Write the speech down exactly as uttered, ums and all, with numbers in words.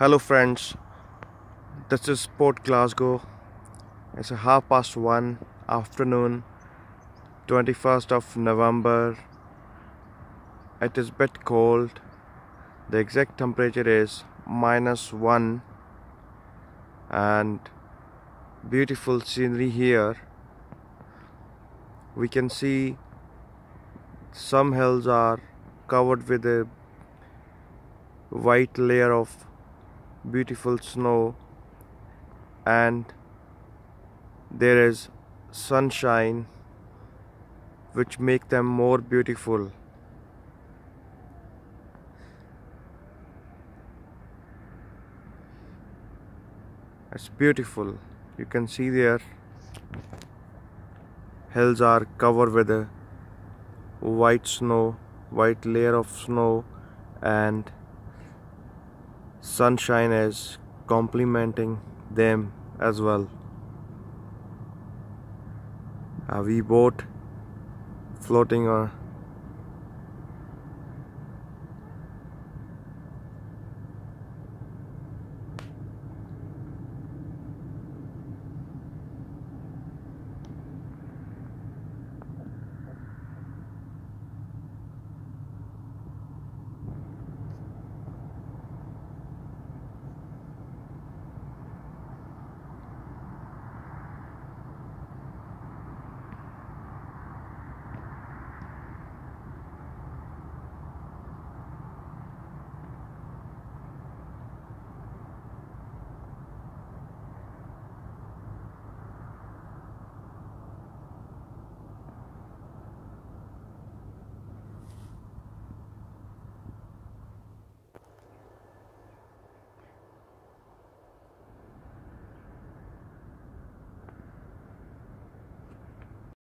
Hello friends, this is Port Glasgow. It's a half past one afternoon, twenty-first of November. It is a bit cold. The exact temperature is minus one and beautiful scenery here. We can see some hills are covered with a white layer of beautiful snow, and there is sunshine which make them more beautiful. It's beautiful. You can see there hills are covered with a white snow, white layer of snow, and sunshine is complementing them as well. A wee boat floating on